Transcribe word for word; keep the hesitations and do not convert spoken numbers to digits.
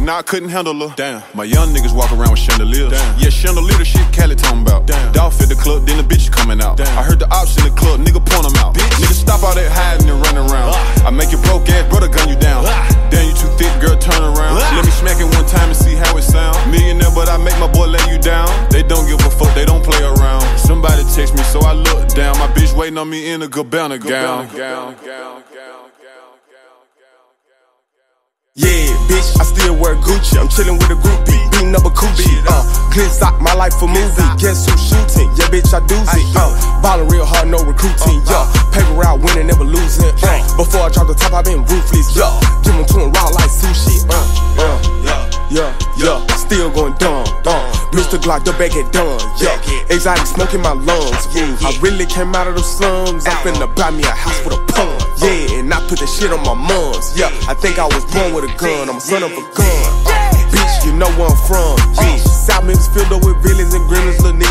now I couldn't handle her. Damn. My young niggas walk around with chandeliers. Damn. Yeah, chandelier, the shit Cali talking about. Damn. Dolph at the club, then the bitch coming out. Damn. I heard the ops in the club, nigga point them out. Bitch. Nigga stop all that hiding and running around. Ah. I make your broke ass brother gun you down. Ah. Damn, you too thick, girl, turn around. Ah. Let me smack it one time and see how it sound. Millionaire, but I make my boy lay you down. They don't give a fuck, they don't play around. Somebody text me, so I look down. My bitch waiting on me in a Gabbana gown. gown. Yeah, bitch, I still wear Gucci. I'm chillin' with a groupie, beating up a coochie. Uh, glitz out, my life a movie. Guess who's shooting? Yeah, bitch, I do it. Uh, ballin' real hard, no recruiting. Yeah, paper route, winning, never losing. Uh, before I drop the top, I been ruthless. Yeah, give them to him raw like sushi. Uh, uh, yeah, yeah, still going dumb. Uh, Mister Glock, the bag get done. Yeah, exotic smoke in my lungs. Yeah, I really came out of the slums. I'm finna buy me a house with a pun. Yeah, and I put the shit on my mums. Yeah, I think I was born with a gun. I'm a son of a gun. Uh, bitch, you know where I'm from. Bitch, South Memphis filled up with villains and gremlins, little niggas.